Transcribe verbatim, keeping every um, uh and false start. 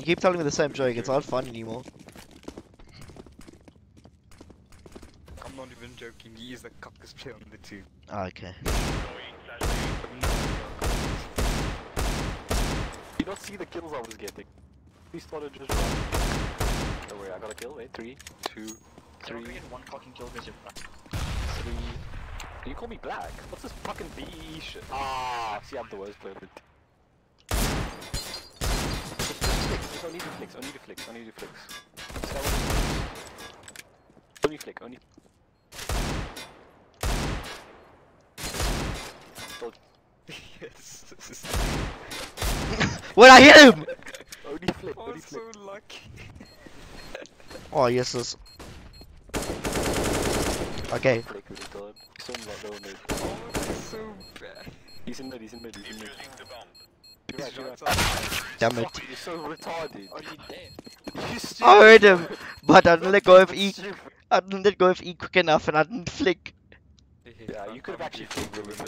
You keep telling me the same joke, it's not fun anymore. I'm not even joking, he is the cockest player on the team. Ah, okay. You don't see the kills I was getting. We started just running. Oh wait, I got a kill. Wait, three, two, three, Three and one fucking kill because you're three. Can you call me black? What's this fucking B E shit? Ah, see, I'm the worst player. Just only do flicks, only do flicks, only do flicks. See, that was- Only flick, only. Oh, Yes. Wait, I hit him! only flick, Oh, only flick. so lucky. Oh, yes, this. Okay. Flick with the god. Some like no mid. Oh, that's so bad. He's in mid, he's in mid, he's in mid. You're right, He's you're right right. side. Damn it. Fuck, you're so retarded. already dead. You stupid. I heard him, but I didn't let go of That's E. stupid. I didn't let go of E quick enough and I didn't flick. Yeah, you could have actually flicked with